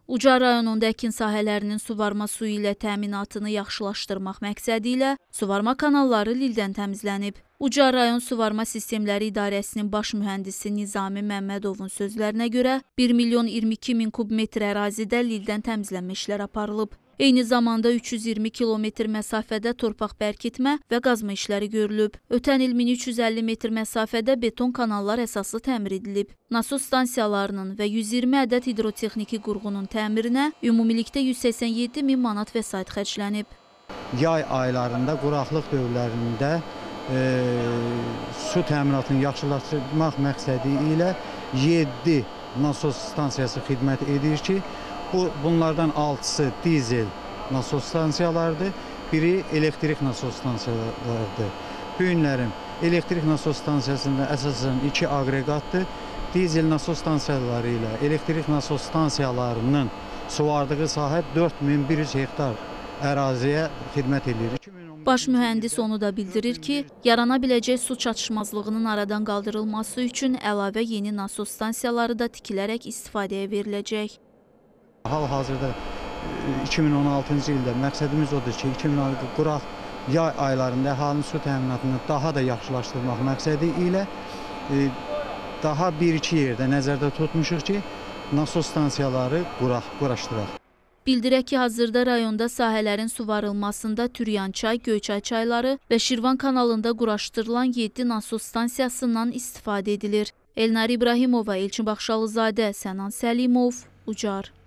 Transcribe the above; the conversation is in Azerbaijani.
Ucar rayonunda əkin sahələrinin suvarma suyu ilə təminatını yaxşılaşdırmaq məqsədi ilə suvarma kanalları lildən təmizlənib. Ucar rayon Suvarma Sistemləri İdarəsinin baş mühəndisi Nizami Məmmədovun sözlərinə görə 1 milyon 22 min kub metr ərazidə lildən təmizlənmə işləri aparılıb. Eyni zamanda 320 kilometr məsafədə torpaq bərkitmə və qazma işləri görülüb. Ötən il 1350 metr məsafədə beton kanallar əsaslı təmir edilib. Nasos stansiyalarının və 120 ədəd hidrotexniki qurğunun təmirinə ümumilikdə 187 min manat vəsait xərclənib. Yay aylarında, quraqlıq dövrlərində su təminatını yaxşılaşdırmaq məqsədi ilə 7 nasos stansiyası xidmət edir ki, bunlardan 6-sı dizel nasos stansiyalardır, biri elektrik nasos stansiyalardır. Bu günlərim elektrik nasos stansiyasında əsasən 2 aqreqatdır. Dizel nasos stansiyaları ilə elektrik nasos stansiyalarının suvardığı sahə 4100 hektar əraziyə xidmət edir. Baş mühəndis onu da bildirir ki, yarana biləcək su çatışmazlığının aradan qaldırılması üçün əlavə yeni nasos stansiyaları da tikilərək istifadəyə veriləcək. Hal-hazırda 2016-cı ildə məqsədimiz odur ki, 2016 quraq yay aylarında əhalinin su təminatını daha da yaxşılaşdırmaq məqsədi ilə daha bir-iki yerdə nəzərdə tutmuşuq ki, nasos stansiyaları quraşdıraq. Bildirək ki, hazırda rayonda sahələrin suvarılmasında Türyan çay, Göyçay çayları və Şirvan kanalında quraşdırılan 7 nasos stansiyasından istifadə edilir. Elnar İbrahimova, Elçin Baxşalızadə, Sənan Səlimov, Ucar.